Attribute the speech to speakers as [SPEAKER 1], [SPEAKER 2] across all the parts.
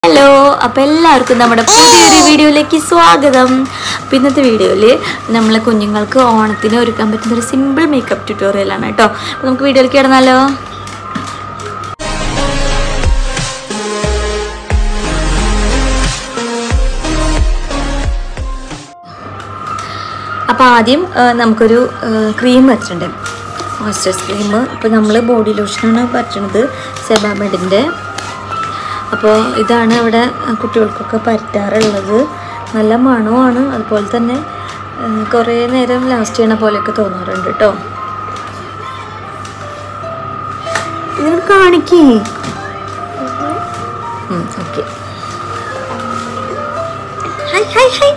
[SPEAKER 1] Hello, അപ്പോൾ എല്ലാവർക്കും നമ്മുടെ പുതിയൊരു വീഡിയോയിലേക്ക് സ്വാഗതം. അപ്പോൾ ഇന്നത്തെ വീഡിയോയിൽ നമ്മളെ കുഞ്ഞുങ്ങൾക്ക് ഓണത്തിന് ഒരുക്കാൻ പറ്റുന്ന ഒരു സിമ്പിൾ മേക്കപ്പ് ട്യൂട്ടോറിയലാണ് കേട്ടോ. അപ്പോൾ നമുക്ക് വീഡിയോയിലേക്ക് കിടന്നാലോ. അപ്പോൾ ആദ്യം നമുക്കൊരു ക്രീം വെച്ചിട്ടുണ്ട്, മോയ്സ്ചറൈസ് ക്രീം. അപ്പോൾ നമ്മൾ ബോഡി ലോഷനാണ് പറ്റുന്നത്, സെബാമെഡിൻ്റെ. അപ്പോൾ ഇതാണ് ഇവിടെ കുട്ടികൾക്കൊക്കെ പറ്റാറുള്ളത്. നല്ല മണമാണ്, അതുപോലെ തന്നെ കുറേ നേരം ലാസ്റ്റ് ചെയ്യണ പോലെയൊക്കെ തോന്നാറുണ്ട് കേട്ടോ. ഇതിനോട് കാണിക്കേ. Okay, hi hi hi.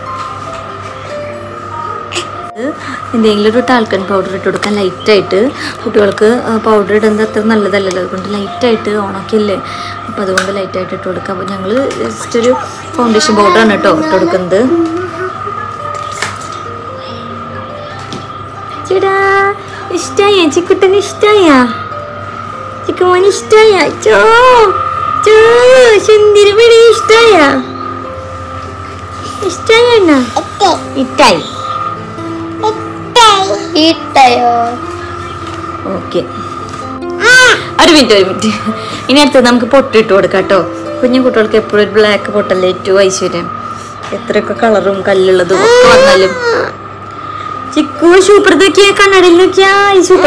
[SPEAKER 1] എന്തെങ്കിലും ഒരു ടാൽക്കൺ പൗഡർ ഇട്ട് കൊടുക്കാൻ ലൈറ്റായിട്ട്. കുട്ടികൾക്ക് പൗഡർ ഇടുന്നത് അത്ര നല്ലതല്ലല്ലോ, അതുകൊണ്ട് ലൈറ്റായിട്ട് ഓണൊക്കെ അല്ലേ, അപ്പോൾ അതുകൊണ്ട് ലൈറ്റായിട്ട് ഇട്ട് കൊടുക്കാം. അപ്പോൾ ഞങ്ങൾ ജസ്റ്റ് ഒരു ഫൗണ്ടേഷൻ പൗഡറാണ് കേട്ടോ ഇട്ട് കൊടുക്കുന്നത്. ചേടാ ഇഷ്ടമായ ചിക്കുട്ടന്, ഇഷ്ടമായ ചിക്കുമോന്, ഇഷ്ടമായ ചോ ചോ സുന്ദരി, ഇഷ്ടമായ ഇഷ്ടമായ എന്നാ ഇട്ടായി ഇട്ടയോ. ഓക്കെ, ഒരു മിനിറ്റ്. ഇനി അടുത്തത് നമുക്ക് പൊട്ടിട്ട് കൊടുക്കാം കേട്ടോ. കുഞ്ഞു കുട്ടികൾക്ക് എപ്പോഴും ഒരു ബ്ലാക്ക് പൊട്ടല്ലേ ഏറ്റവും ഐശ്വര്യം. എത്രയൊക്കെ കളറും കല്ലുള്ളതും ഒക്കെ വന്നാലും. ചിക്കു സൂപ്പർ നോക്കിയാ, കണ്ണടയിൽ നോക്കിയാ സൂപ്പർ.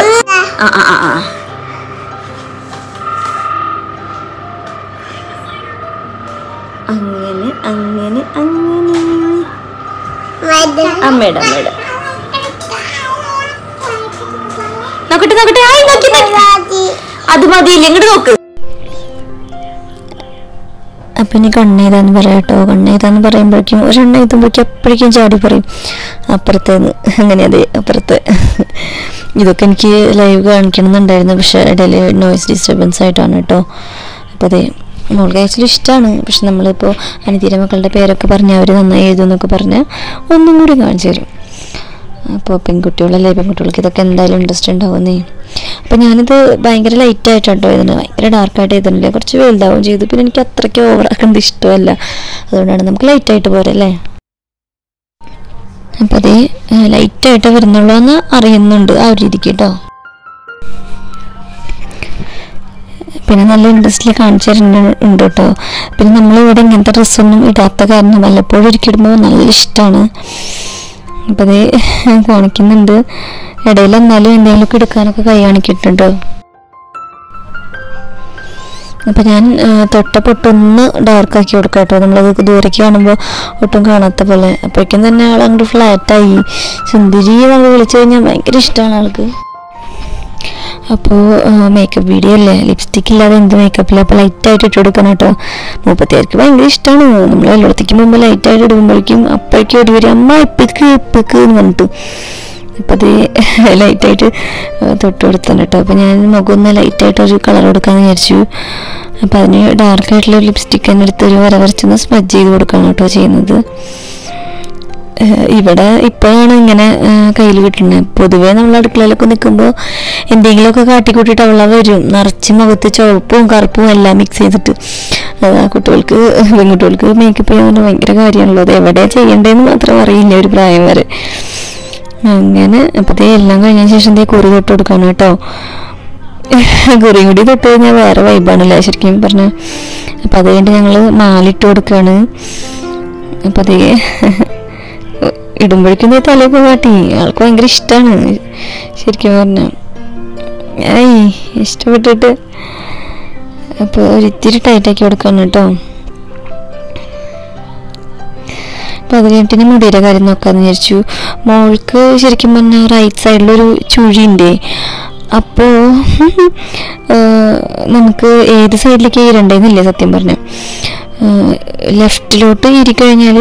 [SPEAKER 1] അങ്ങനെ അങ്ങനെ അങ്ങനെ അമ്മയുടെ നോക്കട്ടെ നോക്കട്ടെ. ആയി നോക്കി, അത് മതിയില്ല, ഇങ്ങോട്ട് നോക്ക്. അപ്പൊ ഇനി കണ്ണേതാന്ന് പറയാട്ടോ. കണ്ണേതാന്ന് പറയുമ്പോഴേക്കും ഒരെണ്ണ എത്തുമ്പോഴേക്കും അപ്പോഴേക്കും ചാടി പറയും അപ്പുറത്തേന്ന്. അങ്ങനെ അതെ, അപ്പുറത്ത്. ഇതൊക്കെ എനിക്ക് ലൈവ് കാണിക്കണമെന്നുണ്ടായിരുന്നു, പക്ഷെ ഇടയിൽ നോയ്സ് ഡിസ്റ്റർബൻസ് ആയിട്ടാണ് കേട്ടോ. അപ്പോൾ അതെ, മോൾക്ക് ആക്ച്വലി ഇഷ്ടമാണ്, പക്ഷെ നമ്മളിപ്പോൾ അനിതീരെ മക്കളുടെ പേരൊക്കെ പറഞ്ഞാൽ അവർ നന്നായി എഴുതുമെന്നൊക്കെ പറഞ്ഞാൽ ഒന്നും കൂടി കാണിച്ചു തരും. അപ്പോൾ പെൺകുട്ടികളല്ലേ, പെൺകുട്ടികൾക്ക് ഇതൊക്കെ എന്തായാലും ഇൻട്രസ്റ്റ് ഉണ്ടാവുന്നേ. അപ്പോൾ ഞാനിത് ഭയങ്കര ലൈറ്റായിട്ടോ ഇതിന്, ഭയങ്കര ഡാർക്കായിട്ട് എഴുതുന്നില്ല, കുറച്ച് വലുതാവും ചെയ്തു. പിന്നെ എനിക്ക് അത്രയ്ക്ക് ഓവറാക്കുന്നത് ഇഷ്ടമല്ല, അതുകൊണ്ടാണ് നമുക്ക് ലൈറ്റായിട്ട് പോരല്ലേ. അപ്പോൾ അതേ ലൈറ്റായിട്ട് വരുന്നുള്ളൂ എന്ന് അറിയുന്നുണ്ട് ആ ഒരു രീതിക്ക് കേട്ടോ. പിന്നെ നല്ല ഇൻട്രസ്റ്റിൽ കാണിച്ചു തരുന്നുണ്ട് കേട്ടോ. പിന്നെ നമ്മളിവിടെ ഇങ്ങനത്തെ ഡ്രസ്സൊന്നും ഇടാത്ത കാരണം വല്ലപ്പോഴും ഇരിക്കിടുമ്പോൾ നല്ല ഇഷ്ടമാണ്. അപ്പം അതേ കാണിക്കുന്നുണ്ട്. ഇടയിൽ എന്നാലും എന്തെങ്കിലുമൊക്കെ എടുക്കാനൊക്കെ കൈ കാണിക്കിട്ടുണ്ടോ. അപ്പം ഞാൻ തൊട്ട പൊട്ടൊന്ന് ഡാർക്കാക്കി കൊടുക്കാം കേട്ടോ. നമ്മളത് ദൂരേക്ക് കാണുമ്പോൾ ഒട്ടും കാണാത്ത പോലെ. അപ്പോഴേക്കും തന്നെ ആൾ അങ്ങോട്ട് ഫ്ലാറ്റായി. സുന്ദരി നമ്മൾ വിളിച്ചു കഴിഞ്ഞാൽ ഭയങ്കര ഇഷ്ടമാണ് ആൾക്ക്. അപ്പോൾ മേക്കപ്പ് വീഡിയോ അല്ലേ, ലിപ്സ്റ്റിക്ക് ഇല്ലാതെ എന്ത് മേക്കപ്പില്ല. അപ്പോൾ ലൈറ്റായിട്ട് ഇട്ട് കൊടുക്കണം കേട്ടോ. 34 ഭയങ്കര ഇഷ്ടമാണ്. നമ്മൾ എല്ലായിടത്തേക്ക് മുമ്പ് ലൈറ്റായിട്ട് ഇടുമ്പോഴേക്കും അപ്പോഴേക്കും ഓടി വരും, അമ്മ ഇപ്പിക്ക് എന്ന് പറഞ്ഞിട്ട്. അപ്പം അത് ലൈറ്റായിട്ട് തൊട്ട് കൊടുത്തണം കേട്ടോ. അപ്പോൾ ഞാൻ മുഖം ഒന്ന് ലൈറ്റായിട്ടൊരു കളർ കൊടുക്കാമെന്ന് വിചാരിച്ചു. അപ്പോൾ അതിന് ഡാർക്കായിട്ടുള്ള ലിപ്സ്റ്റിക്ക് തന്നെ എടുത്തൊരു വര വരച്ചൊന്ന് സ്മജ് ചെയ്ത് കൊടുക്കണം കേട്ടോ ചെയ്യുന്നത്. ഇവിടെ ഇപ്പോഴാണ് ഇങ്ങനെ കയ്യിൽ കിട്ടുന്നത്. പൊതുവേ നമ്മൾ അടുക്കളയിലൊക്കെ നിൽക്കുമ്പോൾ എന്തെങ്കിലുമൊക്കെ കാട്ടിക്കൂട്ടിയിട്ട് അവളെ വരും, നിറച്ച് മുഖത്ത് ചുവപ്പും കറുപ്പും എല്ലാം മിക്സ് ചെയ്തിട്ട്. അതാ പെൺകുട്ടികൾക്ക് മേക്കപ്പ് ചെയ്യാൻ ഭയങ്കര കാര്യമാണല്ലോ. അത് എവിടെയാണ് ചെയ്യേണ്ടതെന്ന് മാത്രം അറിയില്ല ഒരു പ്രായം വരെ. അങ്ങനെ അപ്പോഴത്തേ എല്ലാം കഴിഞ്ഞ ശേഷം കുറി തൊട്ട് കൊടുക്കണം കേട്ടോ. കുറി കൂടി തൊട്ട് കഴിഞ്ഞാൽ വേറെ വൈബാണല്ലേ ശരിക്കും പറഞ്ഞാൽ. അപ്പം അത് കഴിഞ്ഞിട്ട് ഞങ്ങൾ മാലിട്ട് കൊടുക്കുകയാണ്. അപ്പം അതേ ഇടുമ്പോഴേക്കും തലയൊക്കെ കാട്ടി. ആൾക്ക് ഭയങ്കര ഇഷ്ടമാണ് ശരിക്കും പറഞ്ഞാൽ. ഇഷ്ടപ്പെട്ടിട്ട് അപ്പോൾ ഒരിത്തിരി ടൈറ്റാക്കി കൊടുക്കണം കേട്ടോ. അപ്പോൾ അത് കഴിഞ്ഞിട്ട് മുടിയുടെ കാര്യം നോക്കാമെന്ന് വിചാരിച്ചു. മോൾക്ക് ശരിക്കും പറഞ്ഞാൽ റൈറ്റ് സൈഡിലൊരു ചുഴിയുണ്ട്. അപ്പോൾ നമുക്ക് ഏത് സൈഡിലേക്ക് ഇരണ്ടേന്നില്ലേ സത്യം പറഞ്ഞാൽ. ലെഫ്റ്റിലോട്ട് ഇരിക്കഴിഞ്ഞാൽ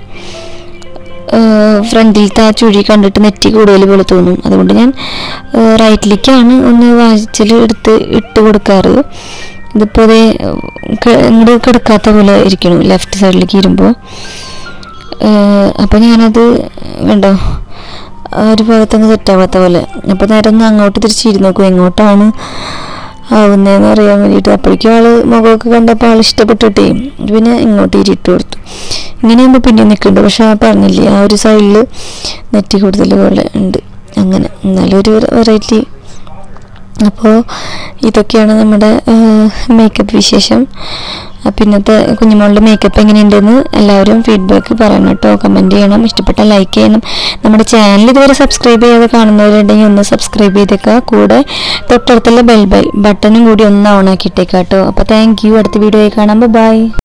[SPEAKER 1] ഫ്രണ്ടിലത്തെ ആ ചുഴി കണ്ടിട്ട് നെറ്റി കൂടുതൽ പോലെ തോന്നും. അതുകൊണ്ട് ഞാൻ റൈറ്റിലേക്കാണ് ഒന്ന് വായിച്ചിൽ എടുത്ത് ഇട്ട് കൊടുക്കാറ്. ഇതിപ്പോൾ അതേ ഇങ്ങോട്ട് കിടക്കാത്ത പോലെ ഇരിക്കണം ലെഫ്റ്റ് സൈഡിലേക്ക് ഇരുമ്പോൾ. അപ്പോൾ ഞാനത് കണ്ടോ ഒരു ഭാഗത്തങ്ങ് സെറ്റാവാത്ത പോലെ. അപ്പോൾ നേരെ ഒന്ന് അങ്ങോട്ട് തിരിച്ചിരുന്ന് നോക്കും എങ്ങോട്ടാണ് ആവുന്നതെന്ന് അറിയാൻ വേണ്ടിയിട്ട്. അപ്പോഴേക്കും ആള് മുഖമൊക്കെ കണ്ടപ്പോൾ ആൾ ഇഷ്ടപ്പെട്ടിട്ടേ പിന്നെ ഇങ്ങോട്ട് ഇരിട്ട് കൊടുത്തു. ഇങ്ങനെയാകുമ്പോൾ പിന്നെ നിൽക്കുന്നുണ്ട്. പക്ഷെ പറഞ്ഞില്ലേ ആ ഒരു സൈഡിൽ നെറ്റി കൂടുതൽ പോലെ ഉണ്ട്. അങ്ങനെ എന്നാലും ഒരു വെറൈറ്റി. അപ്പോൾ ഇതൊക്കെയാണ് നമ്മുടെ മേക്കപ്പ് വിശേഷം. പിന്നത്തെ കുഞ്ഞുമോളുടെ മേക്കപ്പ് എങ്ങനെയുണ്ടെന്ന് എല്ലാവരും ഫീഡ്ബാക്ക് പറയണം കേട്ടോ. കമൻറ്റ് ചെയ്യണം, ഇഷ്ടപ്പെട്ടാൽ ലൈക്ക് ചെയ്യണം. നമ്മുടെ ചാനൽ ഇതുവരെ സബ്സ്ക്രൈബ് ചെയ്യാതെ കാണുന്നവരുണ്ടെങ്കിൽ ഒന്ന് സബ്സ്ക്രൈബ് ചെയ്തേക്കുക. കൂടെ തൊട്ടടുത്തുള്ള ബട്ടണും കൂടി ഒന്ന് ഓൺ ആക്കിയിട്ടേക്കാം കേട്ടോ. അപ്പോൾ താങ്ക് യു. അടുത്ത വീഡിയോയിൽ കാണാം. ബൈ.